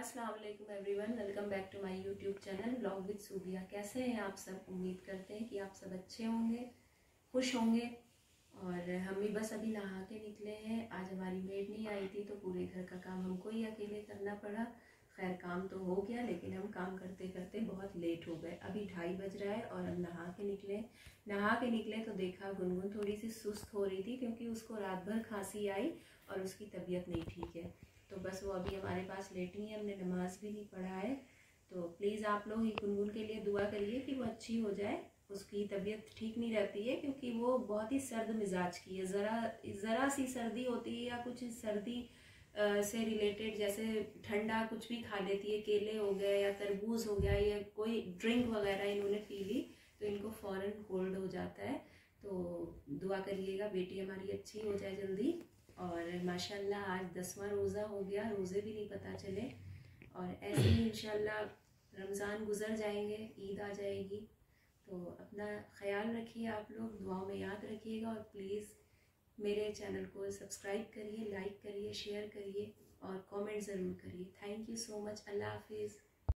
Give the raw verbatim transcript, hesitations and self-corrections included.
अस्सलाम वालेकुम everyone, welcome back to my YouTube channel blog with Subia. कैसे हैं आप सब? उम्मीद करते हैं कि आप सब अच्छे होंगे, खुश होंगे। और हम भी बस अभी नहा के निकले हैं। आज हमारी मेड नहीं आई थी तो पूरे घर का काम हमको ही अकेले करना पड़ा। खैर काम तो हो गया, लेकिन हम काम करते करते बहुत लेट हो गए। अभी ढाई बज रहा है और हम नहा के निकले नहा के निकले तो देखा गुनगुन थोड़ी सी सुस्त हो रही थी, क्योंकि उसको रात भर खांसी आई और उसकी तबीयत नहीं ठीक है। तो बस वो अभी हमारे पास लेटी है, हमने नमाज भी नहीं पढ़ा है। तो प्लीज़ आप लोग ही गुनगुन के लिए दुआ करिए कि वो अच्छी हो जाए। उसकी तबीयत ठीक नहीं रहती है, क्योंकि वो बहुत ही सर्द मिजाज की है। ज़रा ज़रा सी सर्दी होती है या कुछ सर्दी से रिलेटेड, जैसे ठंडा कुछ भी खा लेती है, केले हो गए या तरबूज हो गया या कोई ड्रिंक वगैरह इन्होंने पी ली तो इनको फ़ौरन कोल्ड हो जाता है। तो दुआ करिएगा बेटी हमारी अच्छी हो जाए जल्दी। और माशाल्लाह आज दसवां रोज़ा हो गया, रोज़े भी नहीं पता चले। और ऐसे ही इंशाल्लाह रमज़ान गुजर जाएंगे, ईद आ जाएगी। तो अपना ख्याल रखिए, आप लोग दुआओं में याद रखिएगा। और प्लीज़ मेरे चैनल को सब्सक्राइब करिए, लाइक करिए, शेयर करिए और कमेंट ज़रूर करिए। Thank you so much. अल्लाह हाफिज़।